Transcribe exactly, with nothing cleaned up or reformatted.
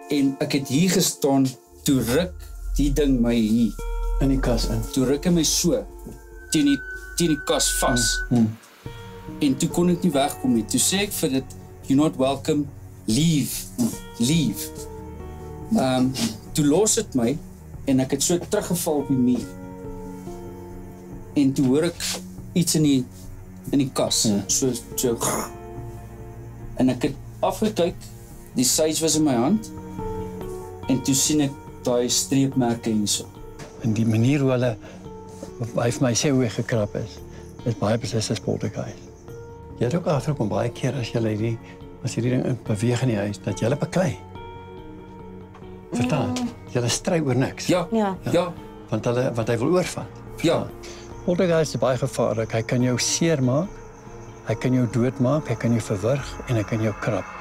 En ek het hier gestaan, toe ruk die ding my hier. In die kas in. Toe ruk hy my so, teen die, teen die kas vas. Hmm. Hmm. En toe kon ek nie wegkom nie. Toe sê ek vir dit, you're not welcome, leave, leave. Um, toe los het my, en ek het so teruggeval op die muur. En toe hoor ek iets in die, in die kas, ja. so, so, en ek het afgekyk, die sage was in my hand, en toe sien ek daai streepmerke hierso. En die manier hoe hulle, hy vir my sê hoe hy gekrap is, is baie beslis as poltergeist. Jy het ook agterkom baie keer as jy die, as jy die ding beweeg in die huis, dat jy hulle beklei. Verstaan? Mm. Jy stry oor niks. Ja, ja, ja. Want hulle, wat hy wil oorvat. Ja. Poltergeist is baie gevaarlik. Hy kan jou seermaak, hy kan jou doodmaak, hy kan jou verwrig en hy kan jou krap.